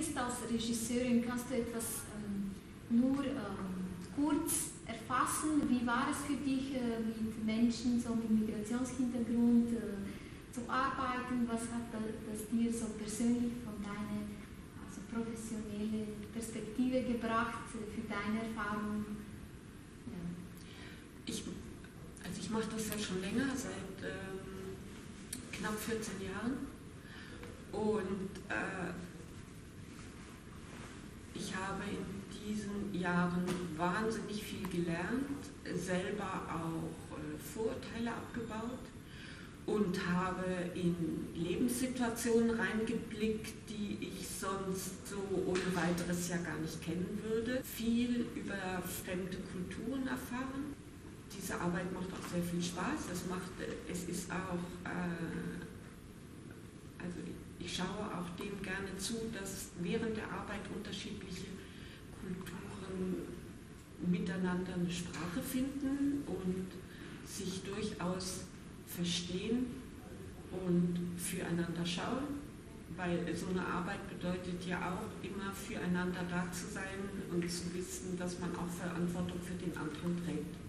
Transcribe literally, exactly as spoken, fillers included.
bist als Regisseurin, kannst du etwas ähm, nur ähm, kurz erfassen? Wie war es für dich, äh, mit Menschen so mit Migrationshintergrund äh, zu arbeiten? Was hat das dir so persönlich von deiner also professionelle Perspektive gebracht, äh, für deine Erfahrung? Ja. Ich, also ich mache das ja schon länger, seit ähm, knapp vierzehn Jahren. Und äh, ich habe in diesen Jahren wahnsinnig viel gelernt, selber auch äh, Vorurteile abgebaut und habe in Lebenssituationen reingeblickt, die ich sonst so ohne weiteres ja gar nicht kennen würde. Viel über fremde Kulturen erfahren. Diese Arbeit macht auch sehr viel Spaß. Es, macht, es ist auch, äh, also ich schaue auch dem gerne zu, dass während der Arbeit unterschiedliche Kulturen miteinander eine Sprache finden und sich durchaus verstehen und füreinander schauen, weil so eine Arbeit bedeutet ja auch immer füreinander da zu sein und zu wissen, dass man auch Verantwortung für den anderen trägt.